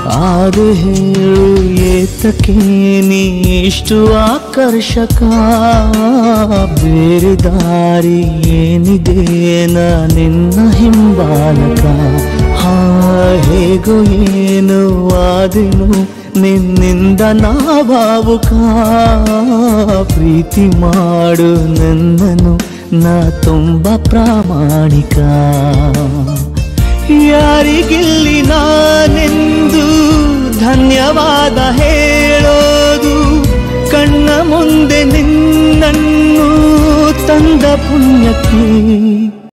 ಆರು ಹೇಳು ಏತಕ್ಕೆ ನೀಷ್ಟು ಆಕರ್ಷಕ, ಬೇರೆ ದಾರಿ ಏನಿದೆ ನಿನ್ನ ಹಿಂಬಾಲಕ. ಹೇಗೋ ಏನು ಆದೆನು ನಿನ್ನಿಂದ ನಾ ಭಾವುಕ, ಪ್ರೀತಿ ಮಾಡು ನನ್ನನು ನಾ ತುಂಬ ಪ್ರಾಮಾಣಿಕ. ಯಾರಿಗಿಲ್ಲಿ ನಾನೆಂದು ಧನ್ಯವಾದ ಹೇಳೋದು, ಕಣ್ಣ ಮುಂದೆ ನಿನ್ನನ್ನು ತಂದ ಪುಣ್ಯಕ್ಕೆ